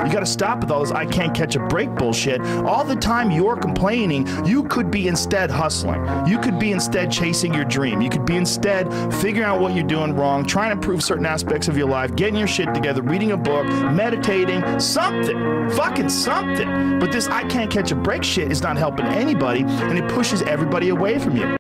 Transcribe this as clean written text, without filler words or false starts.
You got to stop with all this I can't catch a break bullshit. All the time you're complaining, you could be instead hustling. You could be instead chasing your dream. You could be instead figuring out what you're doing wrong, trying to improve certain aspects of your life, getting your shit together, reading a book, meditating, something, fucking something. But this I can't catch a break shit is not helping anybody, and it pushes everybody away from you.